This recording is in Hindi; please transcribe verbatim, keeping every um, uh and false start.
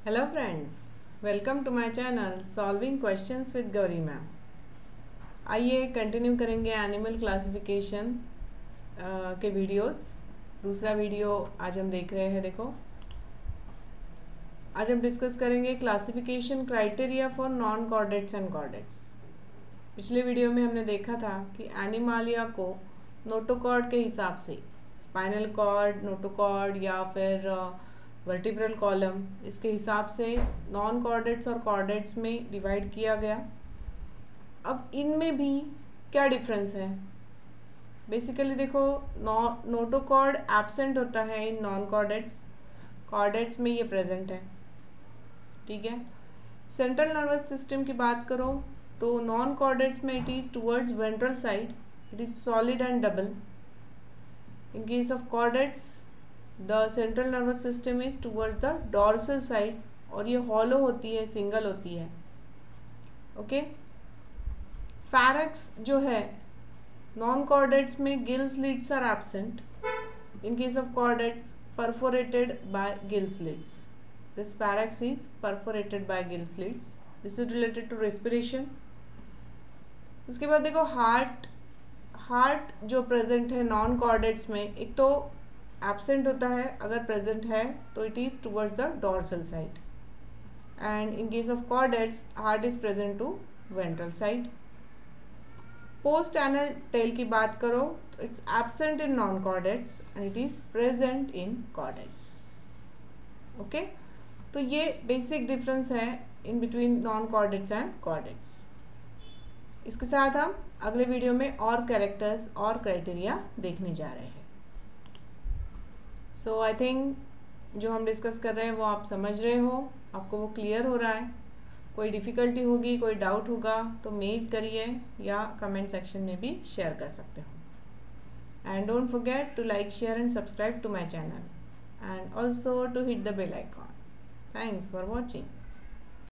Hello friends, welcome to my channel solving questions with Gauri ma'am. आइए कंटिन्यू करेंगे एनिमल क्लासिफिकेशन के वीडियोस। दूसरा वीडियो आज हम देख रहे हैं। देखो, आज हम डिस्कस करेंगे classification criteria for non chordates and chordates. पिछले वीडियो में हमने देखा था कि एनिमालिया को नोटोकॉर्ड के हिसाब से, स्पाइनल कॉर्ड, नोटोकॉर्ड या फिर वर्टिब्रल कॉलम, इसके हिसाब से नॉन कॉर्डेट्स और कॉर्डेट्स में डिवाइड किया गया। अब इनमें भी क्या डिफरेंस है? बेसिकली देखो, नो नोटोकॉर्ड एब्सेंट होता है इन नॉन कॉर्डेट्स, कॉर्डेट्स में ये प्रेजेंट है। ठीक है। सेंट्रल नर्वस सिस्टम की बात करो तो नॉन कॉर्डेट्स में it is towards ventral side, it is solid and double. In case of chordates the central nervous system is towards the dorsal side और ये हॉलो होती है, सिंगल होती है। ओके। फैरक्स जो है, नॉन कॉर्डेट्स में gill slits are absent. In case of chordates perforated by gill slits. This pharynx is perforated by gill slits. This is related to respiration. उसके बाद देखो, हार्ट हार्ट जो प्रेजेंट है नॉन कॉर्डेट्स में, एक तो एब्सेंट होता है, अगर प्रेजेंट है तो it is towards the dorsal side, and in case of chordates heart is present to ventral side. Post anal tail की बात करो तो it's absent in non chordates and it is present in chordates. Okay, तो ये बेसिक डिफरेंस है in between non chordates and chordates. इसके साथ हम अगले वीडियो में और कैरेक्टर्स और क्राइटेरिया देखने जा रहे हैं। सो आई थिंक जो हम डिस्कस कर रहे हैं वो आप समझ रहे हो, आपको वो क्लियर हो रहा है। कोई डिफ़िकल्टी होगी, कोई डाउट होगा तो मेल करिए या कमेंट सेक्शन में भी शेयर कर सकते हो। And don't forget to like, share and subscribe to my channel and also to hit the bell icon. Thanks for watching.